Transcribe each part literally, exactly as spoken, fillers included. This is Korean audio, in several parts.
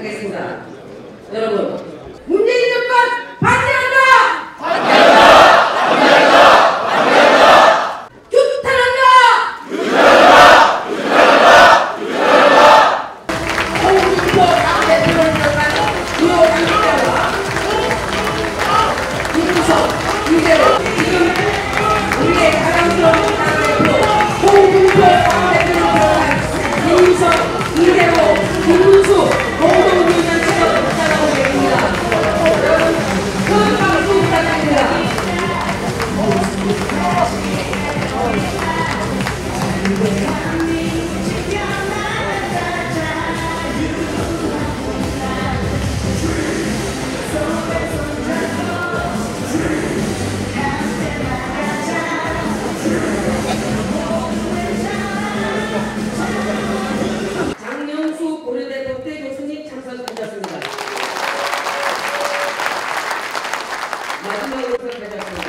하겠습니다. 여러분, 문재인 정권 반대한다! 반대한다! 반대한다! 반대한다! 규탄한다! 규탄한다! 규탄한다! 규탄한다! 홍준표 당대표를 비롯한 주요 당대표와 김무성, 이재호, 지금 우리의 자랑스러운 당대표 홍준표 당대표를 비롯한 김무성, 이재호, 김문수 공동주의는 지금 나가고 계십니다. 여러분, 큰 박수 부탁드립니다. 장영수 고려대 법대 교수님 참석하셨습니다. 마지막으로 선택하셨습니다.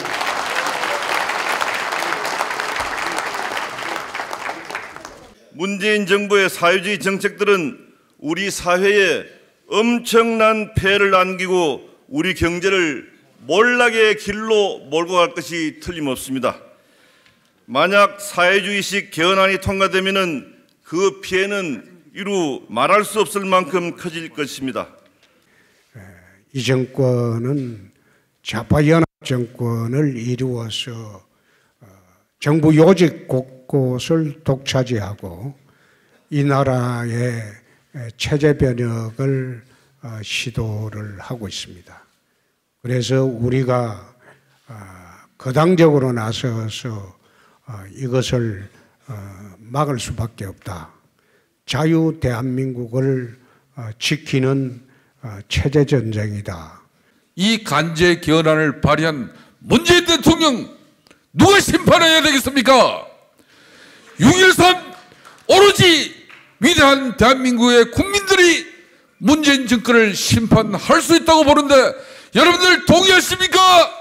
문재인 정부의 사회주의 정책들은 우리 사회에 엄청난 폐해를 안기고 우리 경제를 몰락의 길로 몰고 갈 것이 틀림없습니다. 만약 사회주의식 개헌안이 통과되면은 그 피해는 이루 말할 수 없을 만큼 커질 것입니다. 이 정권은 좌파연합 정권을 이루어서 정부 요직 곳곳을 독차지하고 이 나라의 체제 변혁을 시도를 하고 있습니다. 그래서 우리가 거당적으로 나서서 이것을 막을 수밖에 없다. 자유 대한민국을 지키는 체제전쟁이다. 이 간제 개헌안을 발의한 문재인 대통령 누가 심판해야 되겠습니까? 육점일삼 오로지 위대한 대한민국의 국민들이 문재인 정권을 심판할 수 있다고 보는데 여러분들 동의하십니까?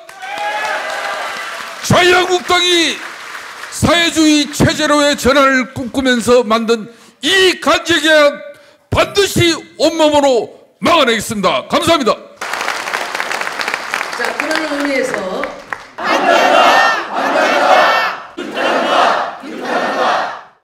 자유한국당이 사회주의 체제로의 전환을 꿈꾸면서 만든 이 간제 개헌 반드시 온몸으로 막아내겠습니다. 감사합니다. 자, 그런 의미에서